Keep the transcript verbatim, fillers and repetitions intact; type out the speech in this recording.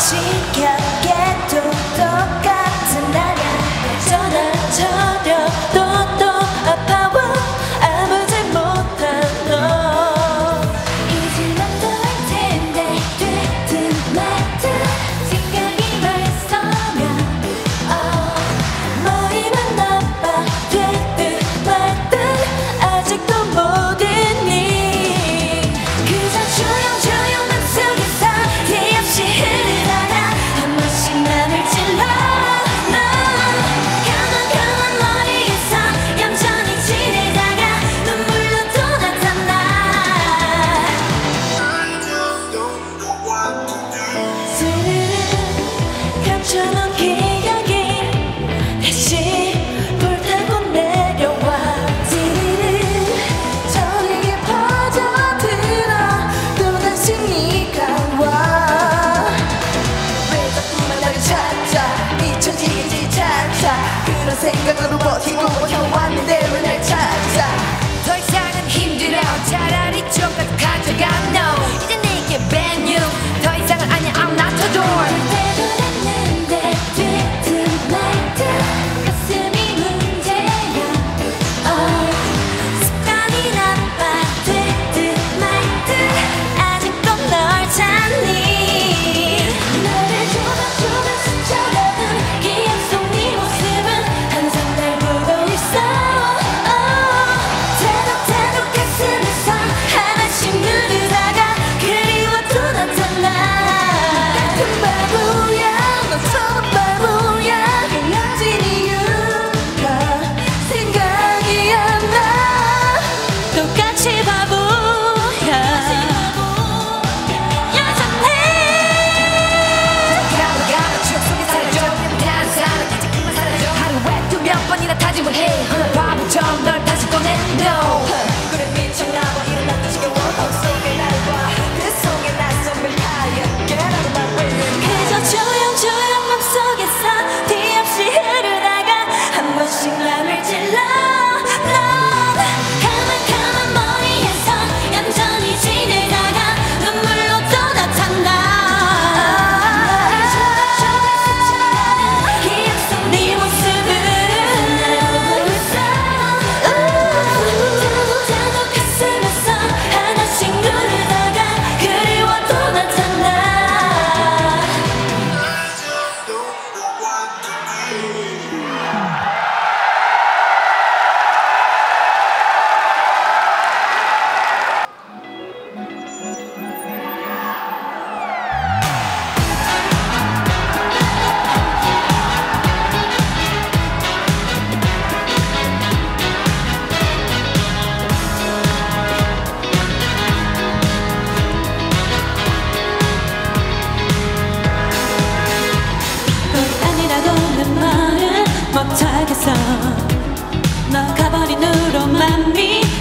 지겹게도 똑같은 나야 전화처럼 또 또 아파와 아무 잘 못한 너 잊으면 또 할 텐데 되든 말든 생각이 말서면 oh, 머리만 나빠 되든 말든 아직도 못 잊니 그저 조용조용 맘속에서 티 없이 흐르다가 한 번씩 맘을 찔러 감춰놓은 기억이 다시 불타고 내려와 스르르 저리게 퍼져들어 또다시 네가 와 왜 자꾸만 나를 찾아 잊혀지겠지 찾아 그런 생각으로 버티고 버텨왔는데 왜 날 찾아 더 이상은 힘들어 차라리 조금 가져가 no 이제 내게 brand new 더 이상은 아니야 I'm not the door 바보처럼 널 다시 꺼내 no 그래 미쳐나와 일어났다 지겨워 속에 나를 봐그 속에 낯선 밀가야 Get out of my way 그저 조용조용 맘속에서 티 없이 흐르다가 한 번씩 맘을 찔러 넌 가만가만 머리에서 얌전히 지내다가 눈물로 또 나타나 기억 속 네 모습을 못하겠어 너 가버린 후로 맘이